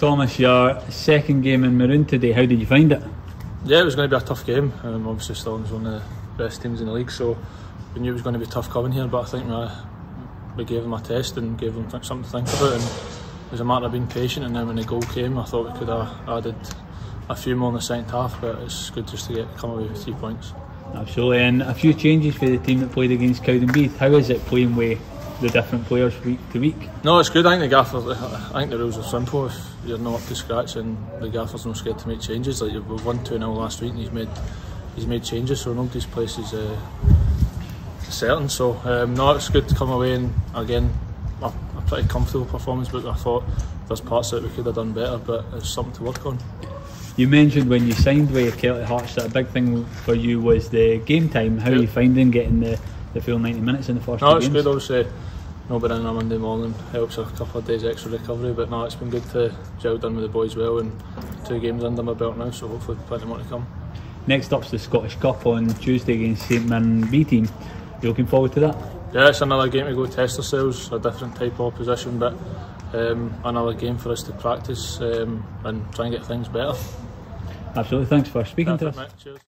Thomas, your second game in Maroon today, how did you find it? Yeah, it was going to be a tough game. Obviously Stirling's one of the best teams in the league, so we knew it was going to be tough coming here, but I think we gave them a test and gave them something to think about, and it was a matter of being patient, and then when the goal came I thought we could have added a few more in the second half, but it's good just to come away with 3 points. Absolutely, and a few changes for the team that played against Cowdenbeath. How is it playing with the different players week to week? No, it's good. I think the rules are simple. If you're not up to scratch, and the gaffer's not scared to make changes. Like we've won 2-0 last week, and he's made changes, so nobody's place is certain. So no, it's good to come away, and again a pretty comfortable performance. But I thought there's parts that we could have done better, but it's something to work on. You mentioned when you signed with Kelty Hearts that a big thing for you was the game time. How are you finding getting the full 90 minutes in the first 2 games? No, it's good. Obviously, not being in on a Monday morning helps a couple of days extra recovery, but no, it's been good to gel done with the boys well, and 2 games under my belt now, so hopefully plenty more to come. Next up's the Scottish Cup on Tuesday against St Mirren B team. You looking forward to that? Yeah, it's another game to go test ourselves, a different type of opposition, but another game for us to practice and try and get things better. Absolutely, thanks for speaking to us. Mate. Cheers.